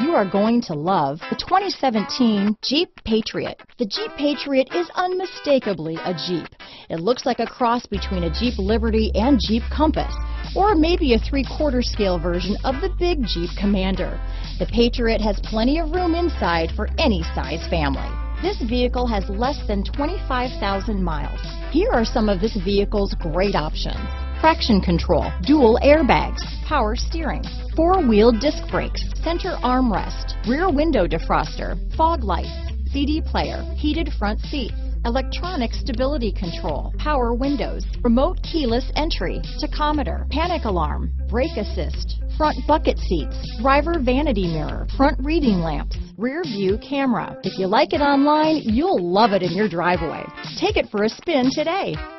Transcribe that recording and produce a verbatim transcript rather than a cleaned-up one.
you are going to love the twenty seventeen Jeep Patriot. The Jeep Patriot is unmistakably a Jeep. It looks like a cross between a Jeep Liberty and Jeep Compass, or maybe a three-quarter scale version of the big Jeep Commander. The Patriot has plenty of room inside for any size family. This vehicle has less than twenty-five thousand miles. Here are some of this vehicle's great options: traction control, dual airbags, power steering, four-wheel disc brakes, center armrest, rear window defroster, fog lights, C D player, heated front seats, electronic stability control, power windows, remote keyless entry, tachometer, panic alarm, brake assist, front bucket seats, driver vanity mirror, front reading lamps, rear view camera. If you like it online, you'll love it in your driveway. Take it for a spin today.